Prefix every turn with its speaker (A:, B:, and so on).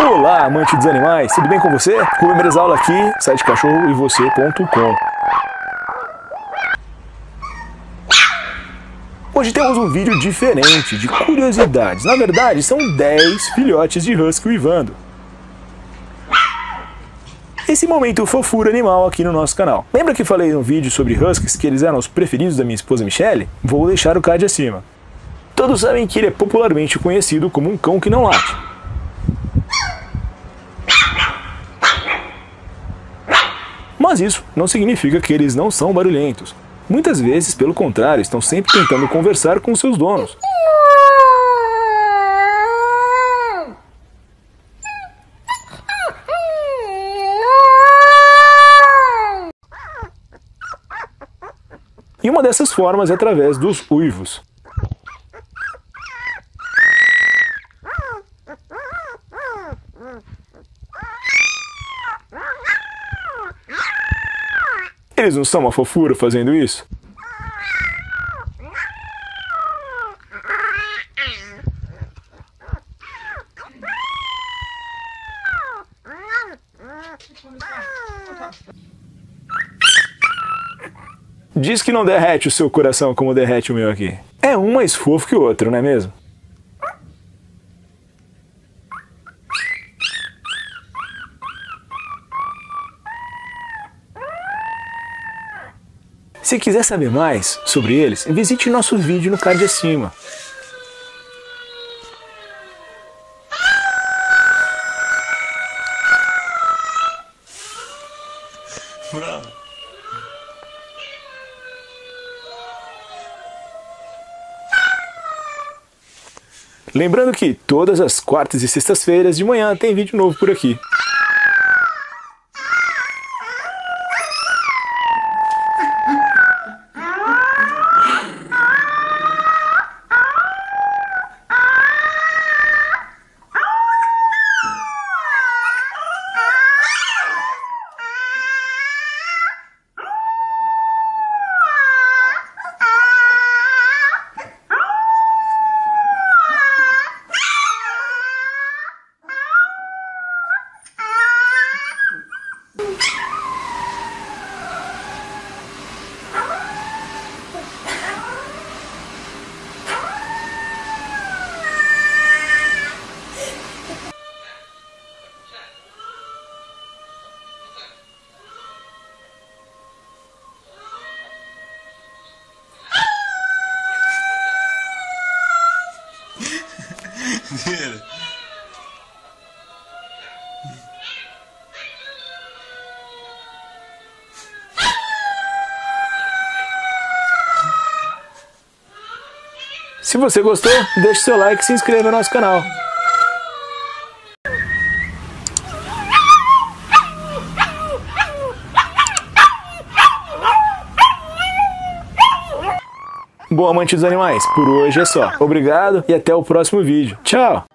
A: Olá, amante dos animais, tudo bem com você? Rubem Merezaula aqui, site cachorroevocê.com. Hoje temos um vídeo diferente, de curiosidades. Na verdade, são 10 filhotes de husky uivando. Esse momento fofura animal aqui no nosso canal. Lembra que falei no vídeo sobre huskies que eles eram os preferidos da minha esposa Michelle? Vou deixar o card acima. Todos sabem que ele é popularmente conhecido como um cão que não late. Mas isso não significa que eles não são barulhentos. Muitas vezes, pelo contrário, estão sempre tentando conversar com seus donos. E uma dessas formas é através dos uivos. Eles não são uma fofura fazendo isso? Diz que não derrete o seu coração como derrete o meu aqui. É um mais fofo que o outro, não é mesmo? Se quiser saber mais sobre eles, visite nosso vídeo no card acima. Lembrando que todas as quartas e sextas-feiras de manhã tem vídeo novo por aqui. Se você gostou, deixe seu like e se inscreva no nosso canal. Bom, amante dos animais, por hoje é só. Obrigado e até o próximo vídeo. Tchau!